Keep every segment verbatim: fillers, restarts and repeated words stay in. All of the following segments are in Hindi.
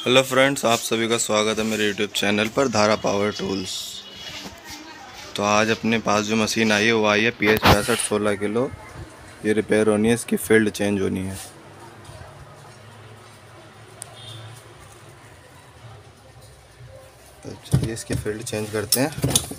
हेलो फ्रेंड्स, आप सभी का स्वागत है मेरे यूट्यूब चैनल पर धारा पावर टूल्स। तो आज अपने पास जो मशीन आई है वो आई है पी एच पैंसठ सोलह किलो। ये रिपेयर होनी है, इसकी फील्ड चेंज होनी है। तो चलिए इसकी फील्ड चेंज करते हैं।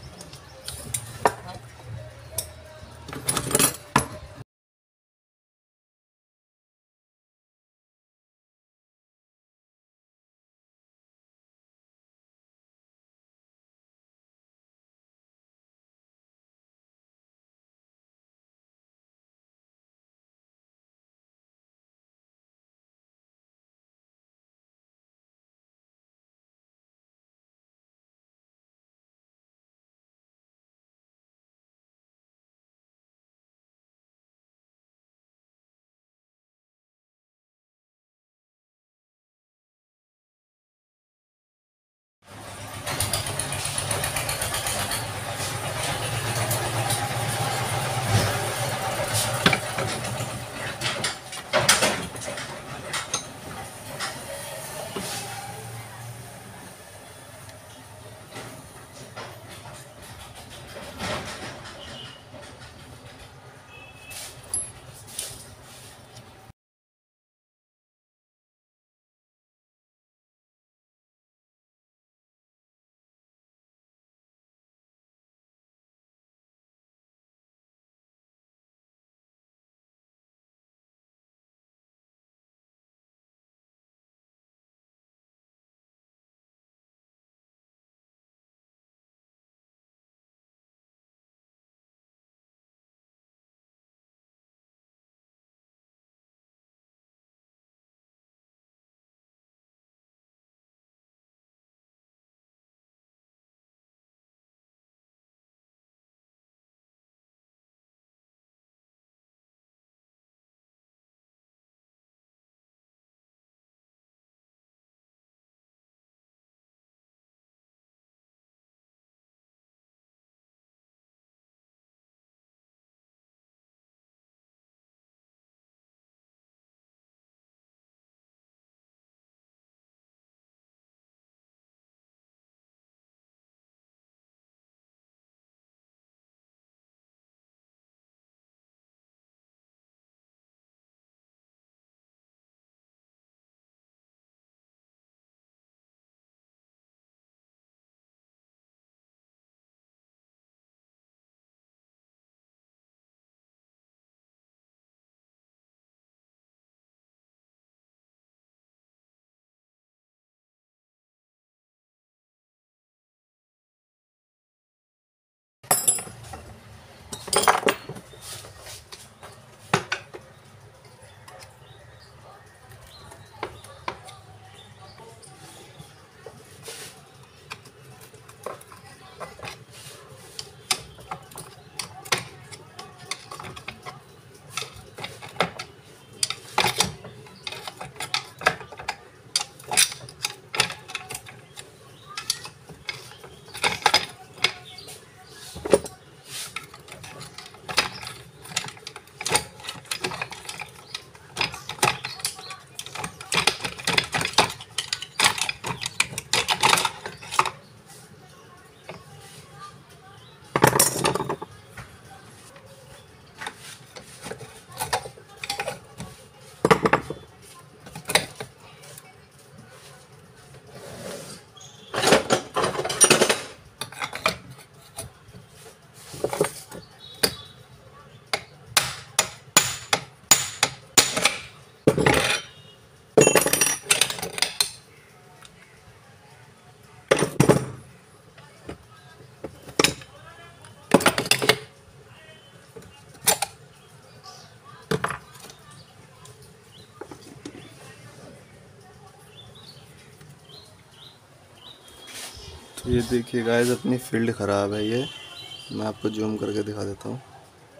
तो ये देखिए गाइस, अपनी फील्ड ख़राब है। ये मैं आपको जूम करके दिखा देता हूँ।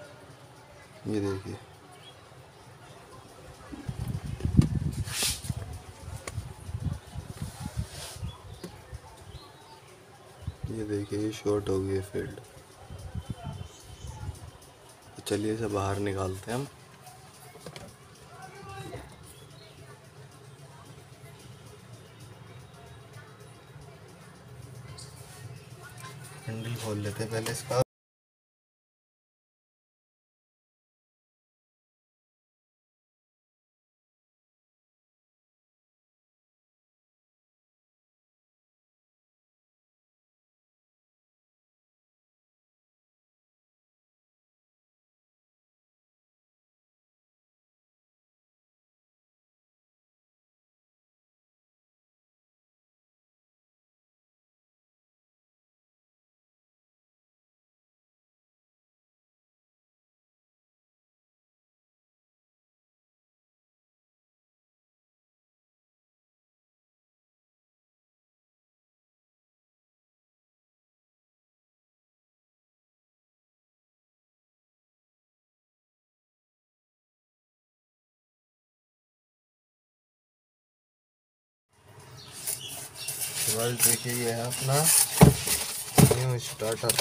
ये देखिए, ये देखिए ये शॉर्ट हो गई है फील्ड। तो चलिए इसे बाहर निकालते हैं हम। हैंडल खोल लेते हैं पहले इसका। देखिए ये है अपना न्यू स्टार्टर।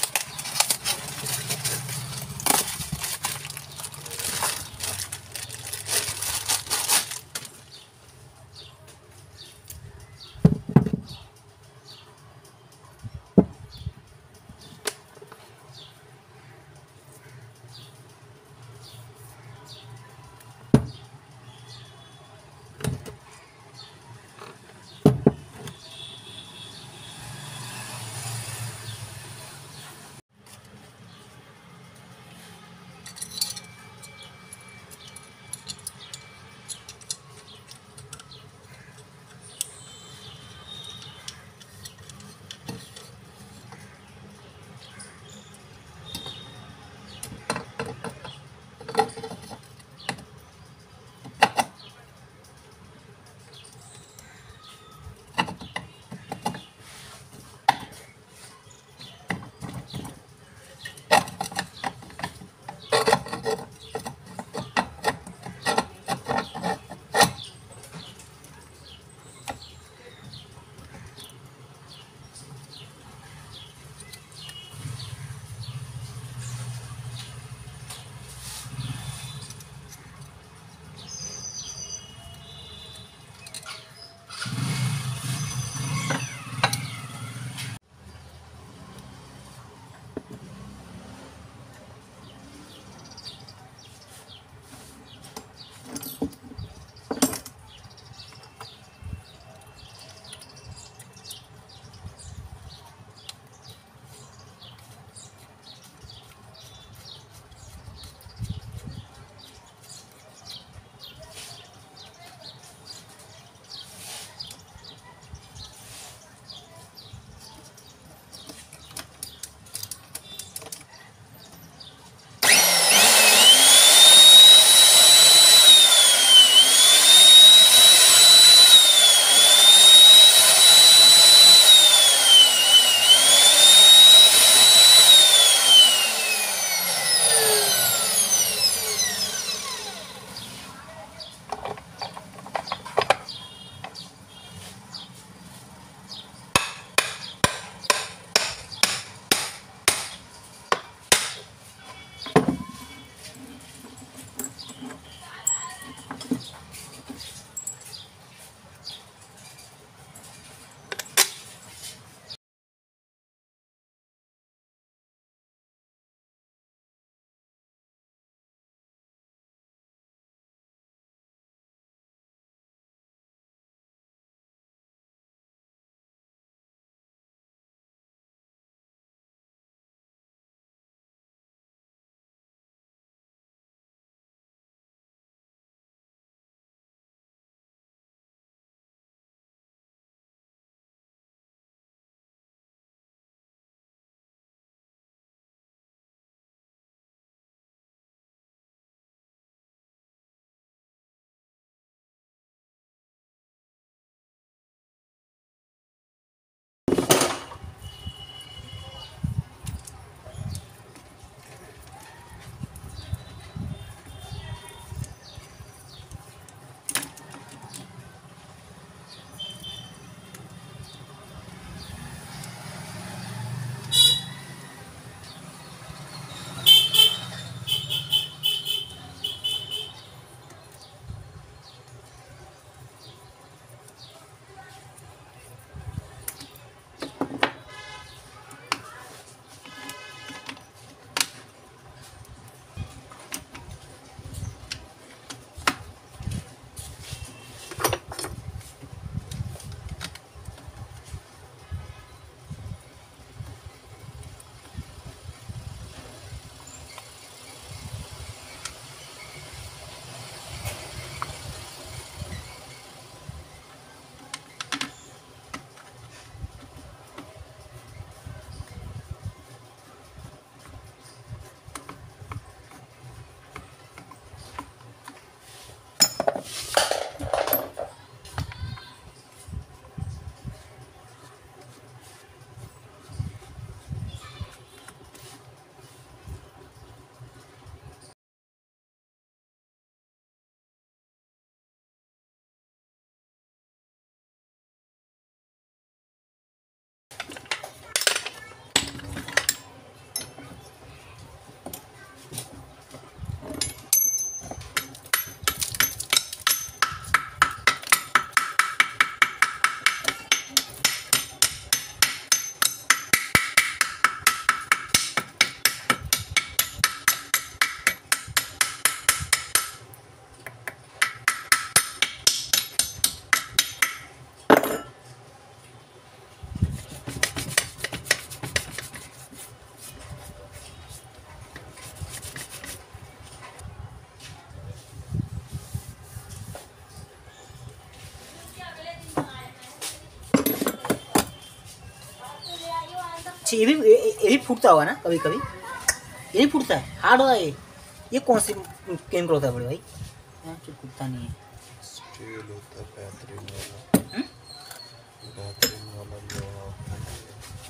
अच्छा ये भी ये, ये भी फूटता होगा ना कभी कभी, ये भी फूटता है, हार्ड होगा ये। ये कौन सी केमिकल होता है बड़े भाई? जो फूटता नहीं है। स्टील होता है बेहतरीन वाला, बेहतरीन वाला लोहा होता है।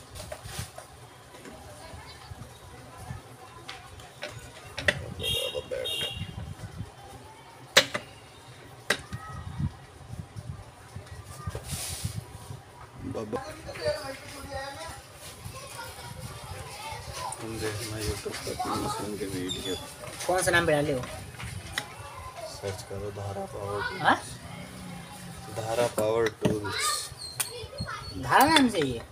बाबा तुम देखना यूट्यूब पर अपनी मशीन के वीडियो। कौन सा नाम पे डाले हो? सर्च करो धारा पावर टूल्स। हाँ? धारा पावर टूल्स, धारा नाम से ये।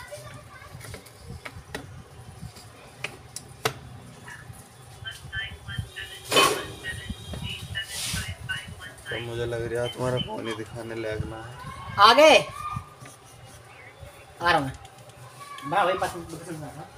तो मुझे लग रहा है तुम्हारा फोन ही दिखाने लगना है। आ गए, आ रहा हूँ मैं। बड़ा भाई पास में